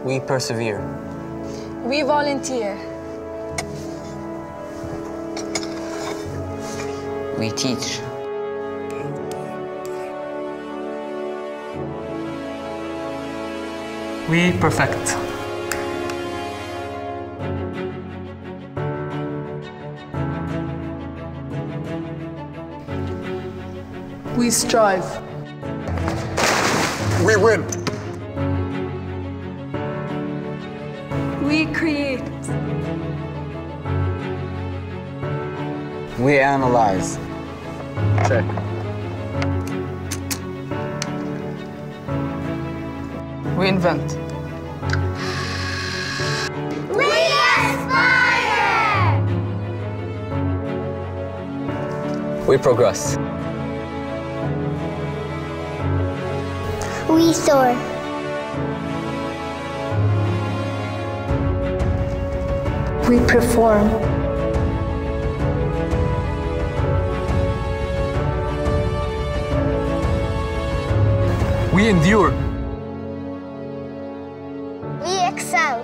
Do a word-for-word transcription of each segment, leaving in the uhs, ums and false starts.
We persevere. We volunteer. We teach. We perfect. We strive. We win. We create. We analyze. Check. We invent. We aspire! We progress. We soar. We perform. We endure. We excel.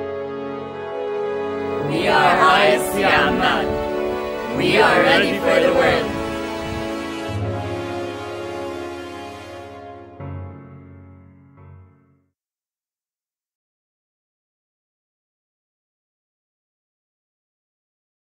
We are I S C-Amman. We are ready for the